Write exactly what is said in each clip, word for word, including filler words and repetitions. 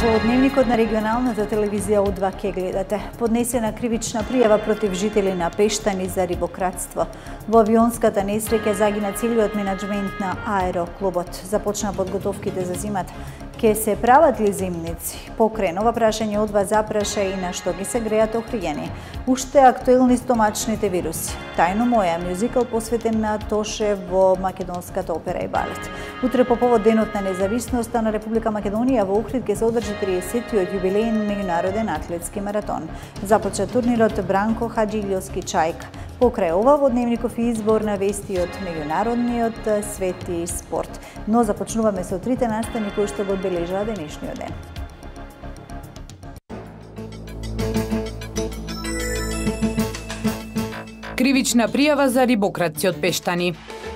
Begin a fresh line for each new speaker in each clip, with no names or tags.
Во дневникот на регионалната телевизија О два ке гледате. Поднесена кривична пријава против жители на Пештани за рибократство. Во авионската несреќа загина целиот менаџмент на аероклубот. Започна подготовките за зимата. Ке се прават ли зимници? Покрај ова прашање О два запраша и на што ги се греат Охриѓани. Уште актуелни стомачните вируси. Тајно моја мюзикл посветен на Тоше во македонската опера и балет. Утре по повод денот на независноста на Република Македонија во Охрид ќе се одржи триесеттиот јубилеен меѓународен атлетски маратон. Започна турнирот Бранко Хаџилјовски Чајка. Покрај ова во дневников избор на вести од меѓународниот свет и спорт. Но започнуваме со трите настани кои што го одбележаа денешниот ден.
Кривична пријава за рибократци од Пештани.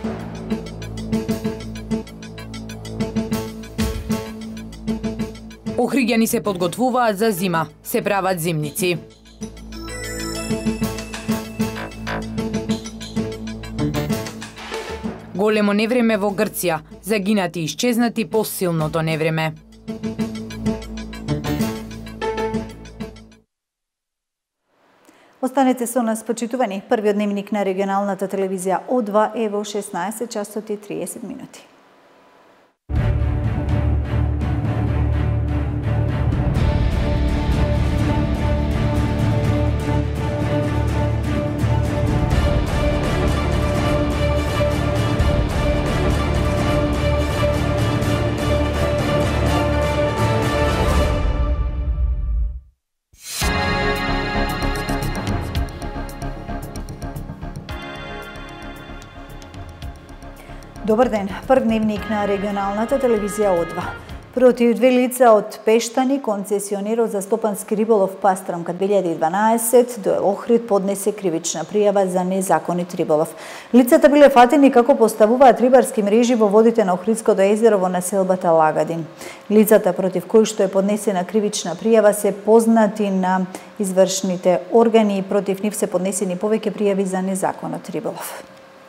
Охриѓани се подготвуваат за зима, се прават зимници. Големо невреме во Грција, загинати и исчезнати по силното невреме.
Останете со нас, почитувани. Првиот дневник на регионалната телевизија О два е во шеснаесет часот и триесет минути. Добар ден, прв дневник на регионалната телевизија О два. Против две лица од Пештани, концесионерот за стопански риболов Пастрамка две илјади и дванаесет до Охрид поднесе кривична пријава за незаконит риболов. Лицата биле фатени како поставуваат рибарски мрежи во водите на Охридското езеро во населбата Лагадин. Лицата против кои што е поднесена кривична пријава се познати на извршните органи и против нив се поднесени повеќе пријави за незаконот риболов.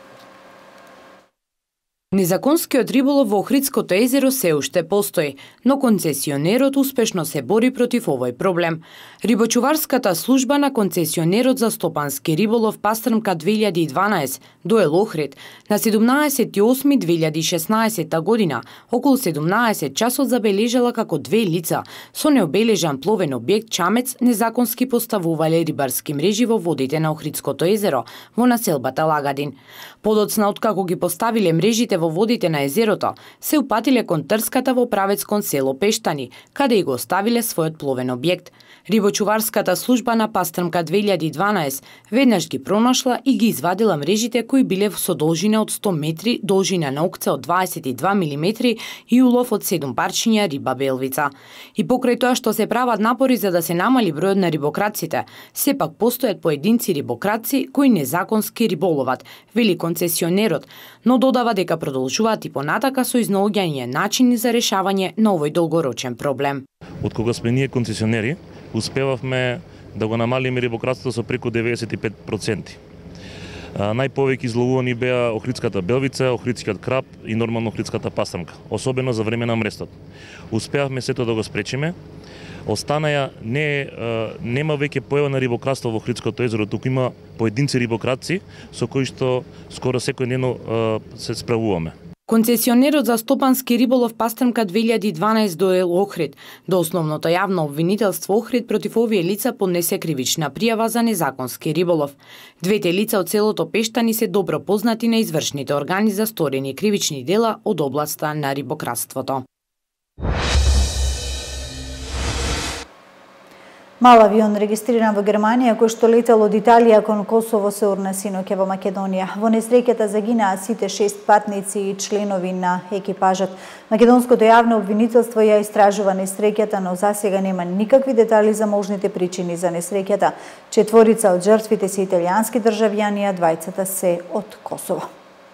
Незаконскиот риболов во Охридското езеро се уште постои, но концесионерот успешно се бори против овој проблем. Рибочуварската служба на концесионерот за стопански риболов Пастрмка две илјади и дванаесет доел Охрид на седумнаесети осми две илјади и шеснаесета година околу седумнаесет часот забележала како две лица со необележан пловен објект чамец незаконски поставувале рибарски мрежи во водите на Охридското езеро во населбата Лагадин. Подоцна откако ги поставиле мрежите во водите на езерото, се упатиле кон трската во правец кон село Пештани, каде и го оставиле својот пловен објект. Рибочуварската служба на Пастрмка две илјади и дванаесет веднаш ги пронашла и ги извадила мрежите кои биле со должина од сто метри, должина на окце од дваесет и два милиметри и улов од седум парчиња риба белвица. И покрај тоа што се прават напори за да се намали бројот на рибократците, сепак постојат поединци рибократци кои незаконски риболоват, вели концесионерот, но додава дека продолжуваат и понатака со изнаоѓање начини за решавање на овој долгорочен проблем.
Од кога сме ние концесионери, успевавме да го намалиме рибократството со преку деветдесет и пет проценти. Најповеќе изловувани беа охридската белвица, охридскиот краб и нормално охридската пастрамка, особено за време на мрестот. Успеавме сето да го спречиме. Останаја не нема веќе појава на рибократство во Охридското езеро, туку има поединци рибократци со кои што скоро секој ден се справуваме.
Концесионерот за стопански риболов Пастрмка две илјади и дванаесет доел Охрид. До основното јавно обвинителство Охрид против овие лица поднесе кривична пријава за незаконски риболов. Двете лица од селото Пештани се добро познати на извршните органи за сторени кривични дела од областа на рибократството.
Мал авион регистриран во Германија кој што летел од Италија кон Косово се урна синоќа во Македонија. Во несреќата загинаа сите шест патници и членови на екипажот. Македонското јавно обвинителство ја истражува несреќата, но засега нема никакви детали за можните причини за несреќата. Четворица од жртвите се италијански државјани, а двајцата се од Косово.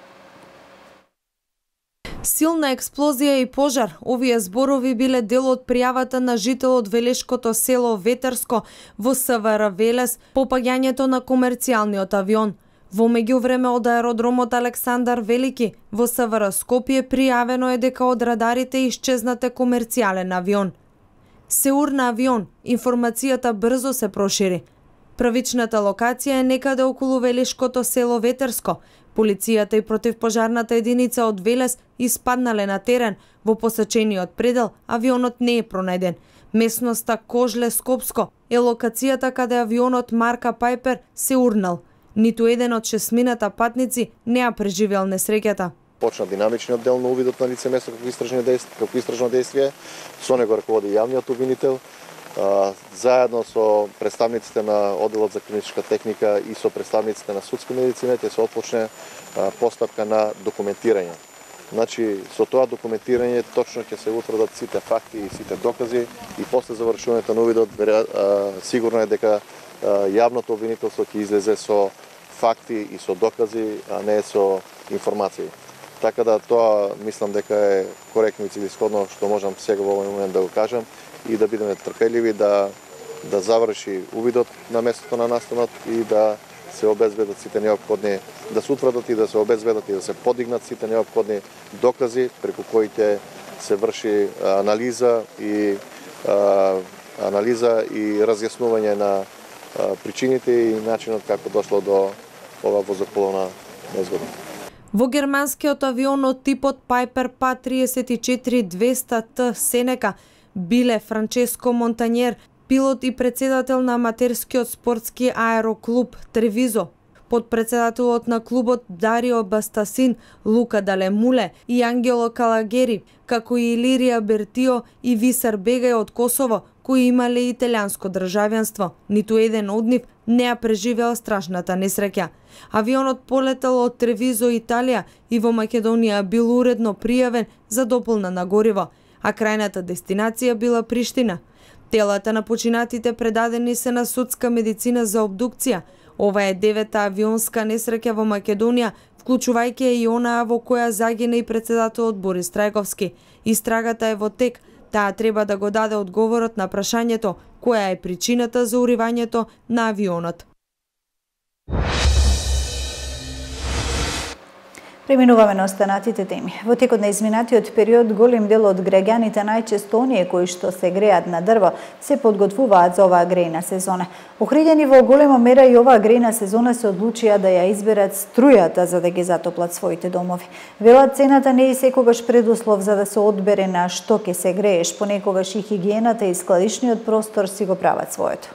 Силна експлозија и пожар. Овие зборови биле дел од пријавата на жител од Велешкото село Ветерско во СВР Велес по паѓањето на комерцијалниот авион. Во меѓувреме од аеродромот Александар Велики во СВР Скопје пријавено е дека од радарите исчезнате комерцијален авион. Се урна авион, информацијата брзо се прошири. Првичната локација е некаде околу велешкото село Ветерско. Полицијата и противпожарната единица од Велес испаднале на терен. Во посечениот предел авионот не е пронајден. Местноста Кожле Скопско е локацијата каде авионот марка Пайпер се урнал. Ниту еден од шестмината патници не ја преживел несреќата.
Почна динамичниот дел на увидот на лице место како истражно действие, како истражно действие. Со него раководи јавниот обвинител, заедно со представниците на одделот за клиничка техника и со представниците на судска медицина ќе се отпочне постапка на документирање. Значи, со тоа документирање точно ќе се утврдат сите факти и сите докази и после завршувањето на увидот сигурно е дека јавното обвинителство ќе излезе со факти и со докази, а не со информации. Така да тоа мислам дека е коректно и целисходно што можам сега во овој момент да го кажам и да бидеме трпеливи да да заврши увидот на местото на настанот и да се обезбедат сите неопходни, да се утврдат и да се обезбедат и да се подигнат сите неопходни докази преку кои ќе се врши анализа и а, анализа и разјаснување на а, причините и начинот како дошло до ова возополовна незгода.
Во германскиот авион од типот Piper P триесет и четири двеста Т Сенека биле Франческо Монтањер, пилот и председател на аматерскиот спортски аероклуб Тревизо, подпредседателот на клубот Дарио Бастасин, Лука Далемуле и Ангело Калагери, како и Илирија Бертио и Висар Бегај од Косово, кои имале италијанско државјанство. Ниту еден од нив не ја преживеал страшната несреќа. Авионот полетал од Тревизо, Италија и во Македонија бил уредно пријавен за дополна на гориво, а крајната дестинација била Приштина. Телата на починатите предадени се на судска медицина за обдукција. Ова е девета авионска несреќа во Македонија, вклучувајќи и онаа во која загина и председателот Борис Трајковски. Истрагата е во тек. Таа треба да го даде одговорот на прашањето која е причината за уривањето на авионот.
Преминуваме на останатите теми. Во текот на изминатиот период голем дел од граѓаните, најчесто оние кои што се греат на дрво, се подготвуваат за оваа грејна сезона. Охриѓени во голема мера и оваа грејна сезона се одлучија да ја изберат струјата за да ги затоплат своите домови. Велат цената не е секогаш предуслов за да се одбере на што ќе се грееш, понекогаш и хигиената и складишниот простор си го прават своето.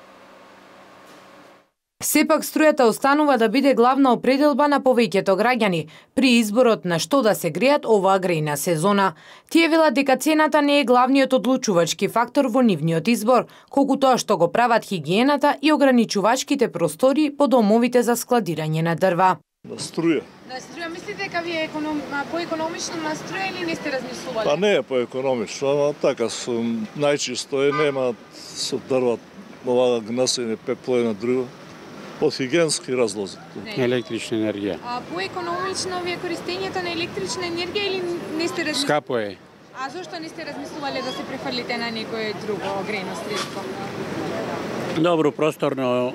Сепак струјата останува да биде главна определба на повеќето граѓани при изборот на што да се греат оваа грејна сезона. Тие велат дека цената не е главниот одлучувачки фактор во нивниот избор, колку тоа што го прават хигиената и ограничувачките простори по домовите за складирање на дрва.
На струја.
На струја мислите дека ви е економ... поекономично на струја или не сте размислували?
Па не е поекономично, ама така сум најчисто е нема со дрва ова гнасење пепло на дрво. Од хигиенски разлози.
Електрична енергија.
А поекономично ви е користењето на електрична енергија или не сте размислували?
Скапо е.
А зошто не сте размислували да се префрлите на некое друго грејно средство?
Добро, просторно.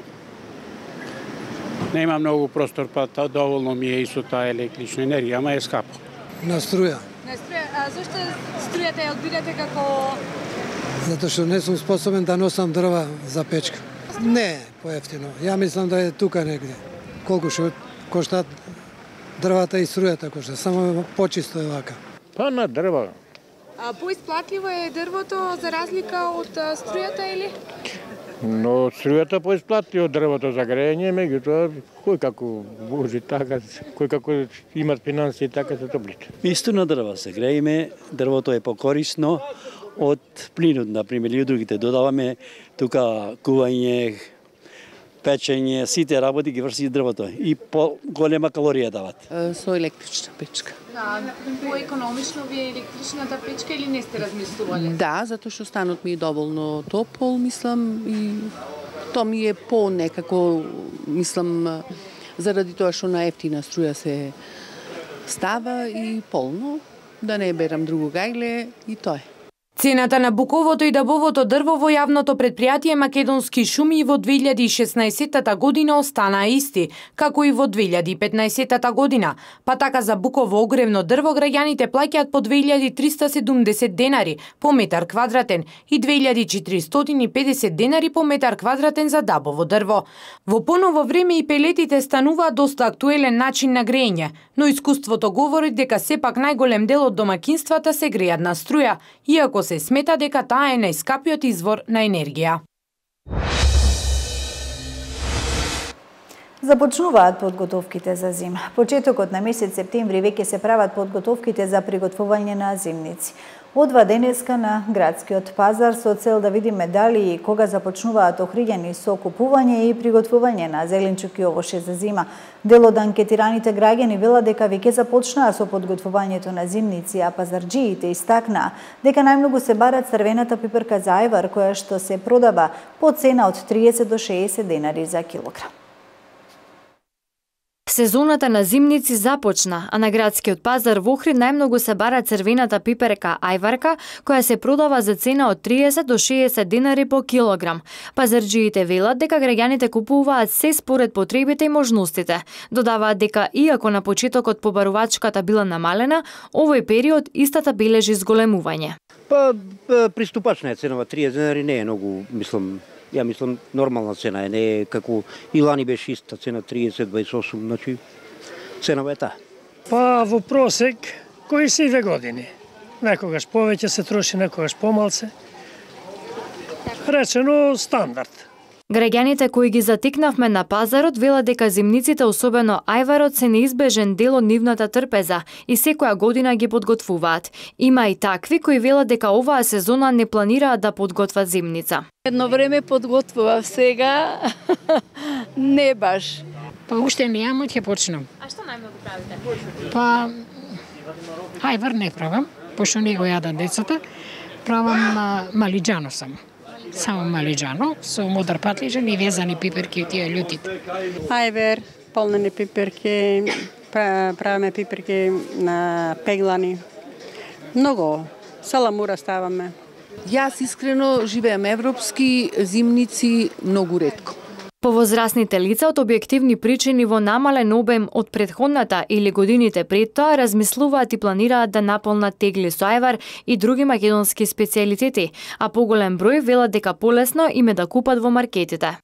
Нема многу простор, па та доволно ми е и со таа електрична енергија, ама е скапо.
На струја.
На струја. А зошто струјата ја одбирате како...
Затоа што не сум способен да носам дрва за печка. Не, поевтино. Ја мислам да е тука негде. Колку што коштат дрвата и струјата кошта, само почисто е вака.
Па на дрва.
А поисплатливо е дрвото за разлика од струјата или?
Но струјата поисплати од дрвото за грејење, меѓутоа кој како може така, кој како имат финансии така се топлите.
Исто на дрва се грееме, дрвото е покорисно од плинот, например, и од другите. Додаваме тука кување, печење, сите работи ги врши дрвото и по голема калорија дават.
Со електрична печка.
Да, поекономично ви е електричната печка или не сте размислували?
Да, затоа што станот ми е доволно топол, мислам, и тоа ми е по некако, мислам, заради тоа што на ефтина струја се става и полно, да не берам друго гајле и тоа е.
Цената на буковото и дабовото дрво во јавното претпријатие Македонски шуми во две илјади и шеснаесеттата година останаа исти, како и во две илјади и петнаесеттата година, па така за буково огревно дрво граѓаните плаќаат по две илјади триста седумдесет денари по метар квадратен и две илјади четиристотини и педесет денари по метар квадратен за дабово дрво. Во поново време и пелетите стануваат доста актуелен начин на грејење, но искуството говори дека сепак најголем дел од домаќинствата се грејат на струја, иако се смета дека таа е најскапиот извор на енергија.
Започнуваат подготовките за зима. Почетокот на месец септември веќе се прават подготовките за приготвување на зимници. Одва денеска на градскиот пазар со цел да видиме дали и кога започнуваат охриѓани со купување и приготвување на зеленчук и овоше за зима. Дел од анкетираните граѓани велат дека веќе започнаа со подготвувањето на зимници, а пазарџиите истакнаа дека најмногу се барат црвената пиперка за ајвар, која што се продава по цена од триесет до шеесет денари за килограм.
Сезоната на зимници започна, а на градскиот пазар во Охрид најмногу се бара црвената пиперка ајварка, која се продава за цена од триесет до шеесет денари по килограм. Пазарџиите велат дека граѓаните купуваат се според потребите и можностите. Додаваат дека иако на почетокот побарувачката била намалена, овој период истата бележи зголемување.
Па приступачна е ценава, триесет денари не е многу, мислам, ја мислам нормална цена е, не е како и лани беше иста цена триесет дваесет и осум, значи ценава е таа.
Па во просек кои се две години. Некогаш повеќе се троши, некогаш помалце. Речено стандард.
Граѓаните кои ги затикнавме на пазарот велат дека зимниците, особено ајварот, се неизбежен дел од нивната трпеза и секоја година ги подготвуваат. Има и такви кои велат дека оваа сезона не планираат да подготват зимница.
Едно време подготвував, сега не баш.
Па уште немам, ќе почнам.
А што најмногу правите?
Па ајвар не правам, пошто не го јадат децата. Правам малиџано само. Само малиџано, со мудар патлиџан и везани пиперки и тие љутите.
Ајвер, полнени пиперки, правиме пиперки на пеглани. Многу, саламура ставаме.
Јас искрено живеам европски, зимници многу ретко.
Повозрасните лица од објективни причини во намален обем од претходната или годините пред тоа размислуваат и планираат да наполнат тегли со ајвар и други македонски специјалитети, а поголем број велат дека полесно им е да купат во маркетите.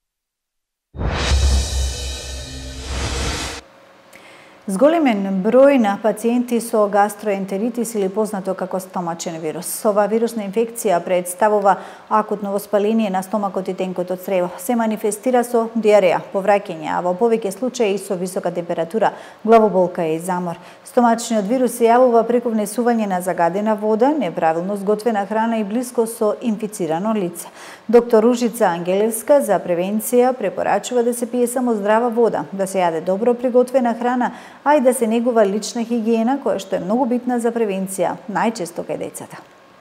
Зголемен број на пациенти со гастроентеритис или познато како стомачен вирус. Ова вирусна инфекција представува акутно воспаление на стомакот и тенкот од црево. Се манифестира со диареја, повраќање, а во повеќе случаи со висока температура, главоболка и замор. Стомачниот вирус се јавува преку внесување на загадена вода, неправилно сготвена храна и блиско со инфицирано лице. Доктор Ружица Ангелевска за превенција препорачува да се пие само здрава вода, да се јаде добро приготвена храна, а и да се негува лична хигиена, која што е многу битна за превенција, најчесто кај децата.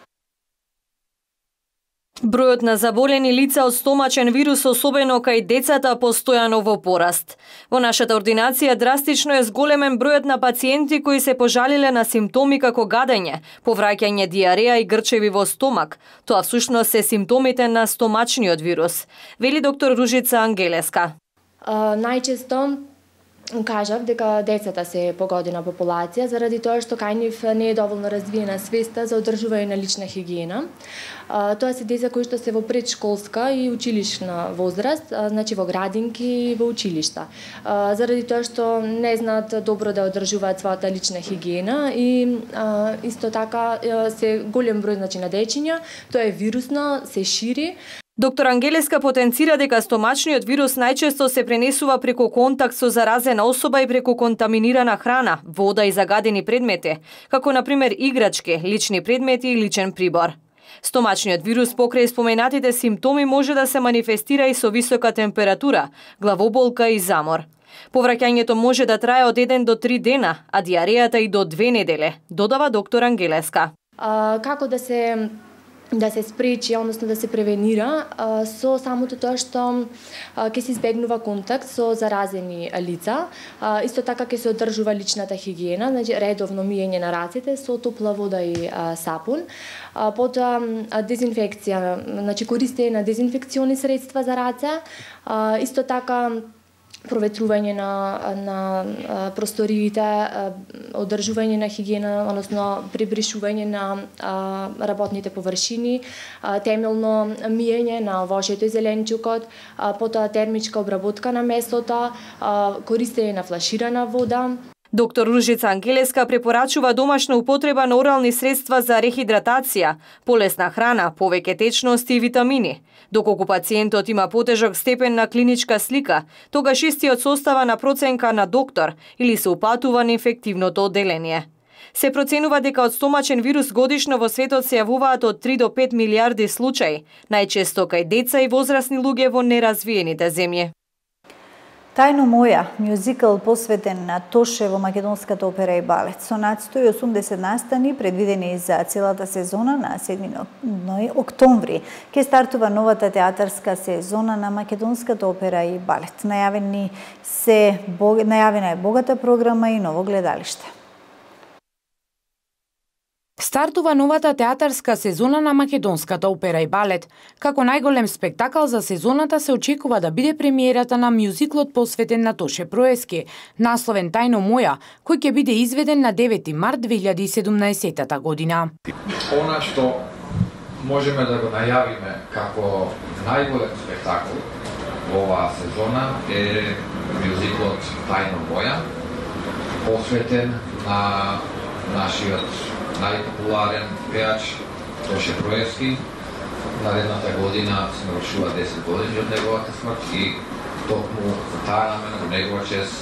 Бројот на заболени лица од стомачен вирус, особено кај децата, постојано во пораст. Во нашата ординација драстично е зголемен бројот на пациенти кои се пожалиле на симптоми како гадење, повраќање, диареја и грчеви во стомак. Тоа всушност се симптомите на стомачниот вирус, вели доктор Ружица Ангелеска.
Uh, најчесто кажав дека децата се погодена популација заради тоа што кај нив не е доволно развиена свеста за одржување на лична хигиена. Тоа се деца кои што се во предшколска и училишна возраст, значи во градинки и во училишта. Заради тоа што не знаат добро да одржуваат својата лична хигиена и исто така се голем број значи на дечиња, тоа е вирусно, се шири.
Доктор Ангелеска потенцира дека стомачниот вирус најчесто се пренесува преку контакт со заразена особа и преку контаминирана храна, вода и загадени предмети, како на пример играчки, лични предмети и личен прибор. Стомачниот вирус покрај споменатите симптоми може да се манифестира и со висока температура, главоболка и замор. Повраќањето може да трае од еден до три дена, а диарејата и до две недели, додава доктор Ангелеска.
А, како да се да се спречи, односно да се превенира со самото тоа што ќе се избегнува контакт со заразени лица. Исто така ќе се одржува личната хигиена, значи редовно миење на рацете со топла вода и сапун. Потоа дезинфекција, значи користење на дезинфекциони средства за раце. Исто така проветрување на, на просториите, одржување на хигиена, односно прибришување на работните површини, темелно миење на овошјето и зеленчукот, потоа термичка обработка на месото, користење на флаширана вода.
Доктор Ружица Ангелеска препорачува домашна употреба на орални средства за рехидратација, полесна храна, повеќе течности и витамини. Доколку пациентот има потежок степен на клиничка слика, тогаш истиот состава на проценка на доктор или се упатува на инфективното одделение. Се проценува дека од стомачен вирус годишно во светот се јавуваат од три до пет милиарди случаи, најчесто кај деца и возрасни луѓе во неразвиените земји.
Тајно моја, мюзикл посветен на Тоше во Македонската опера и балет, со над сто и осумдесет настани предвидени за целата сезона на седми октомври. Ке стартува новата театарска сезона на Македонската опера и балет. Најавени се, најавена е богата програма и ново гледалиште.
Стартува новата театарска сезона на Македонската опера и балет. Како најголем спектакл за сезоната се очекува да биде премиерата на мюзиклот посветен на Тоше Проески, насловен Тајно моја, кој ќе биде изведен на девети март две илјади и седумнаесетта година.
Она што можеме да го најавиме како најголем спектакл во оваа сезона е мюзиклот Тајно моја, посветен на нашиот најпопуларен пеач Тоше Проески. Наредната година се навршува десет години од неговата смрт и токму таа намена во негова чест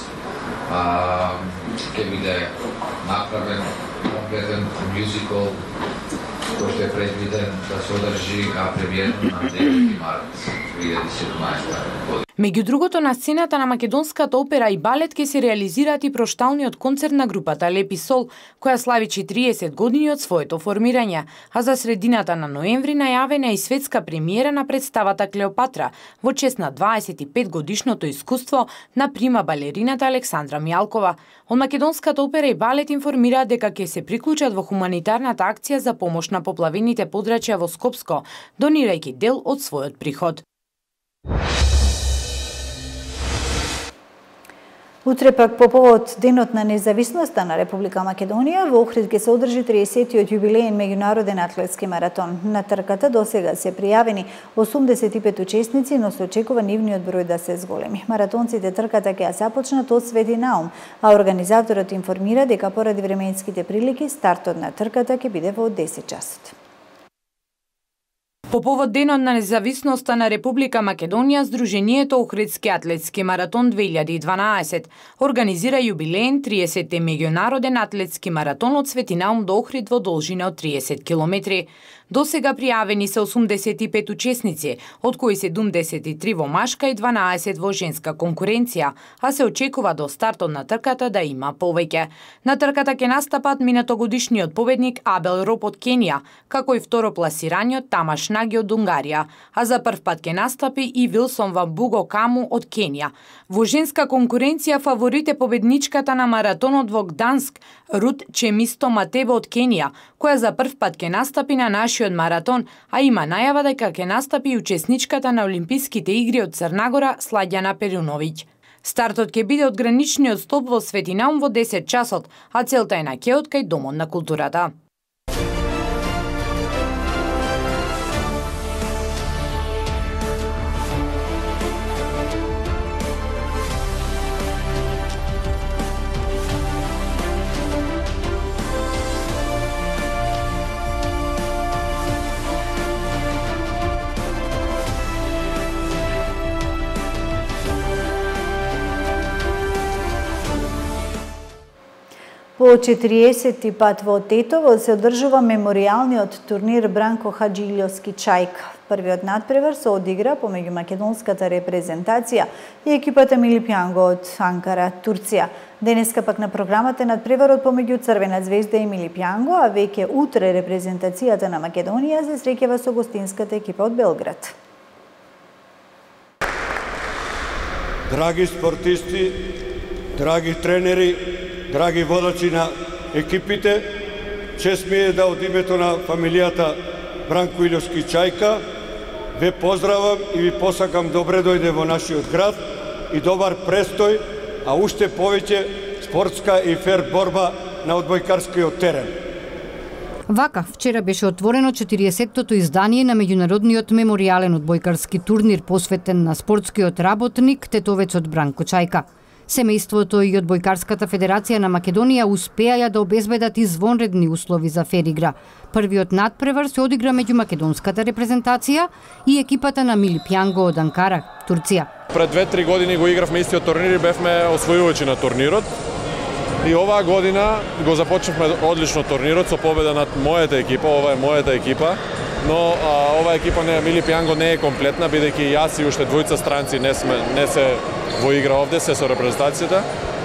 ќе биде направен комплетен мюзикл кој што е предвиден да се одржи премиерно на девети март две илјади и седумнаесета година.
Меѓу другото, на сцената на Македонската опера и балет ќе се реализираат и прошталниот концерт на групата Лепи Сол, која слави четириесет години од своето формирање, а за средината на ноември најавена е и светска премиера на представата Клеопатра во чест на дваесет и пет годишното искуство на прима балерината Александра Мијалкова. Од Македонската опера и балет информираат дека ќе се приклучат во хуманитарната акција за помош на поплавените подрачја во Скопско, донирајќи дел од својот приход.
Утре пак по повод Денот на независноста на Република Македонија, во Охрид ќе се одржи триесетиот јубилеен меѓународен атлетски маратон. На трката досега се пријавени осумдесет и пет учесници, но се очекува нивниот број да се зголеми. Маратонците трката ќе ја започнат од Свети Наум, а организаторот информира дека поради временските прилики стартот на трката ќе биде во десет часот.
По повод Денот на независноста на Република Македонија, Сдруженијето Охридски атлетски маратон две илјади и дванаесет организира јубилеен триесети меѓународен атлетски маратон од Свети Наум до Охрид во должина од триесет километри. До сега пријавени се осумдесет и пет учесници, од кои седумдесет и три во машка и дванаесет во женска конкуренција, а се очекува до стартот на трката да има повеќе. На трката ќе настапат минатогодишниот победник Абел Роб од Кенија, како и второпласираниот Тамаш Наги од Унгарија, а за прв пат ќе настапи и Вилсон Вамбуго Каму од Кенија. Во женска конкуренција фаворит е победничката на маратонот во Гданск, Рут Чемисто Матебо од Кенија, која за прв пат ќе настапи на нашиот маратон, а има најава дека ќе настапи и учесничката на Олимписките игри од Црна Гора Сладјана Перуновиќ. Стартот ќе биде од граничниот стоп во Свети Наум во десет часот, а целта е на кеот кај Домот на културата.
По четириесети пат во Тетово се одржува меморијалниот турнир Бранко Хаџилјовски Чајка. Првиот надпревар се одигра помеѓу македонската репрезентација и екипата Мили Пјанго од Анкара, Турција. Денеска пак на програмата е надпреварот помеѓу Црвена звезда и Мили Пјанго, а веќе утре репрезентацијата на Македонија се среќава со гостинската екипа од Белград.
Драги спортисти, драги тренери, драги водачи на екипите, чест ми е да од името на фамилијата Бранко Илјовски Чајка ве поздравам и ви посакам добре дојде во нашиот град и добар престој, а уште повеќе спортска и фер борба на одбојкарскиот терен.
Вака, вчера беше отворено четириесеттото издание на меѓународниот меморијален одбојкарски турнир посветен на спортскиот работник, тетовецот Бранко Чајка. Семејството и Одбојкарската федерација на Македонија успеаја да обезбедат извонредни услови за фер игра. Првиот надпревар се одигра меѓу македонската репрезентација и екипата на Мили Пјанго од Анкара, Турција.
Пред две-три години го игравме истиот турнир и бевме освојувачи на турнирот. И оваа година го започнавме одлично турнирот со победа над мојата екипа, ова е мојата екипа, но а, оваа екипа не Мили Пјанго не е комплетна, бидејќи јас и уште двојца странци не сме не се во игра овде, се со репрезентацијата.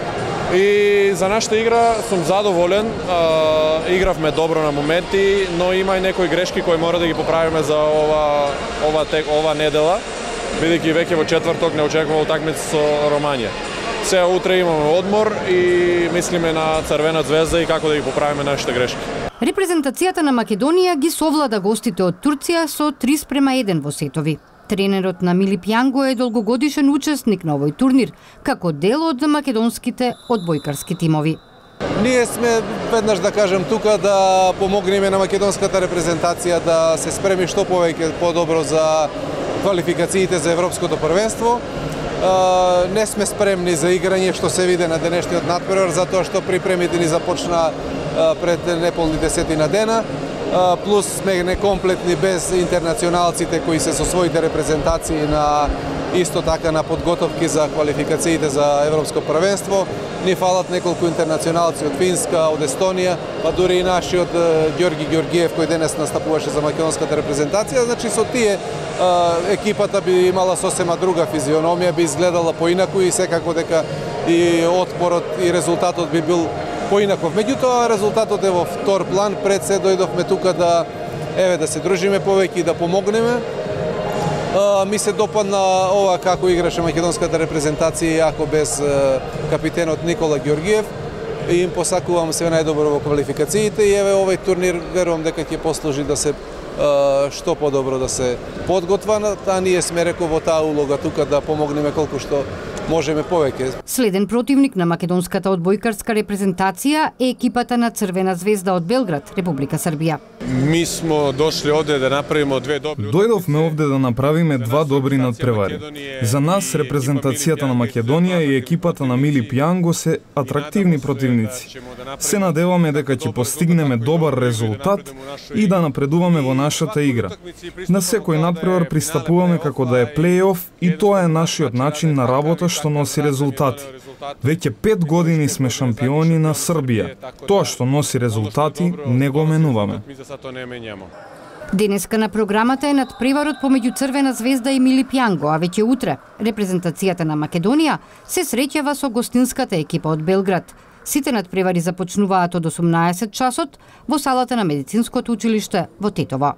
И за нашата игра сум задоволен, а, игравме добро на моменти, но има и некои грешки кои мора да ги поправиме за ова ова тек ова недела, бидејќи веќе во четврток не очекуваме утакмица со Романија. Сега утре имаме одмор и мислиме на Црвена звезда и како да ги поправиме нашите грешки.
Репрезентацијата на Македонија ги совлада гостите од Турција со три спрема еден во сетови. Тренерот на Мили Пјанго е долгогодишен учесник на овој турнир, како дел од македонските одбојкарски тимови.
Ние сме, веднаш да кажем тука, да помогнеме на македонската репрезентација да се спреми што повеќе подобро за квалификациите за Европското првенство. Не сме спремни за играње, што се виде на денешниот надпревар, затоа што припремите ни започна пред неполни десетина дена, плюс сме некомплетни без интернационалците кои се со своите репрезентации на исто така на подготовки за квалификациите за Европско првенство. Ни фалат неколку интернационалци од Финска, од Естонија, па дури и нашиот Ѓорги Ѓоргиев кој денес настапуваше за македонската репрезентација. Значи со тие екипата би имала сосема друга физиономија, би изгледала поинаку и секако дека и отпорот и резултатот би бил поинаков. Меѓутоа резултатот е во втор план, пред се дојдовме тука да еве да се дружиме повеќе и да помогнеме. Uh, ми се допадна ова како играше македонската репрезентација, иако без uh, капитенот Никола Ѓоргиев. И им посакувам се најдобро во квалификациите и еве овој турнир верувам дека ќе послужи да се uh, што подобро да се подготва, а ние сме реко во таа улога тука да помогнеме колку што можеме повеќе.
Следен противник на македонската одбојкарска репрезентација е екипата на Црвена звезда од Белград, Република Србија.
Ми смо дошли овде да направиме две добри.
Дојдовме овде да направиме два добри надпревари. За нас репрезентацијата на Македонија и екипата на Мили Пјанго се атрактивни противници. Се надеваме дека ќе постигнеме добар резултат и да напредуваме во нашата игра. На секој надпревар пристапуваме како да е плейоф и тоа е нашиот начин на работа што носи резултати. Веќе пет години сме шампиони на Србија. Тоа што носи резултати не го менуваме.
Денеска на програмата е надпреварот помеѓу Црвена звезда и Мили Пјанго, а веќе утре репрезентацијата на Македонија се среќава со гостинската екипа од Белград. Сите надпревари започнуваат од осумнаесет часот во салата на Медицинското училиште во Тетово.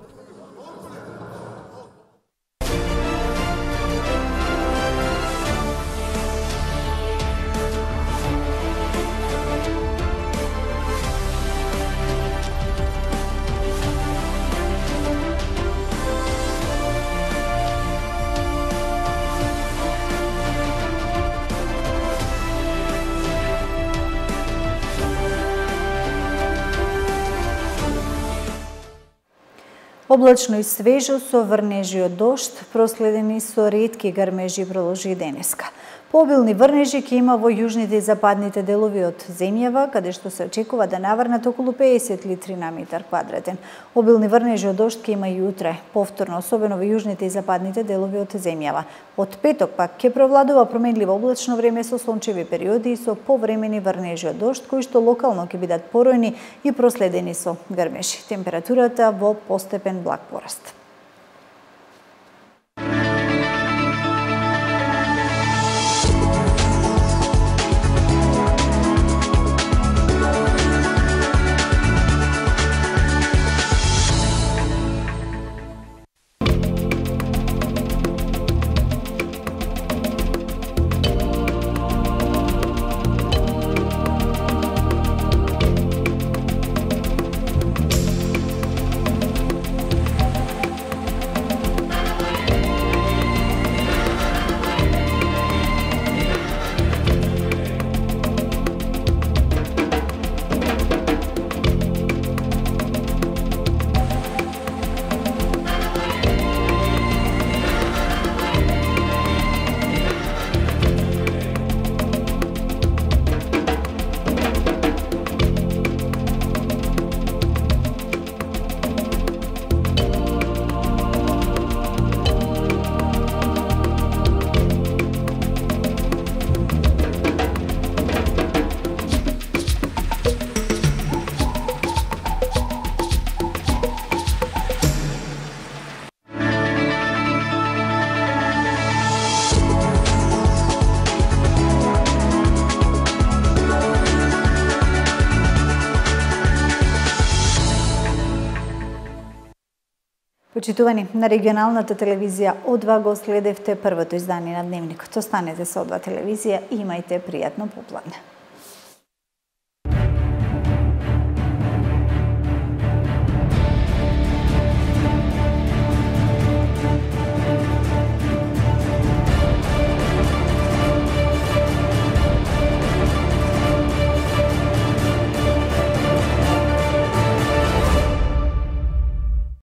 Облачно и свежо со врнежи од дожд, проследени со ретки грмежи продолжи денеска. Пообилни врнежи ќе има во јужните и западните делови од земјава, каде што се очекува да наврнат околу педесет литри на метар квадратен. Обилни врнежи од дожд ќе има и утре, повторно, особено во јужните и западните делови од земјава. Од петок пак ќе провладува променливо облачно време со сончеви периоди и со повремени врнежи од дожд, кои што локално ќе бидат поројни и проследени со грмежи. Температурата во постепен благ пораст. Почитувани, на регионалната телевизија О два го следевте првото издание на Дневникот. Останете со О два телевизија и имајте пријатно попладне.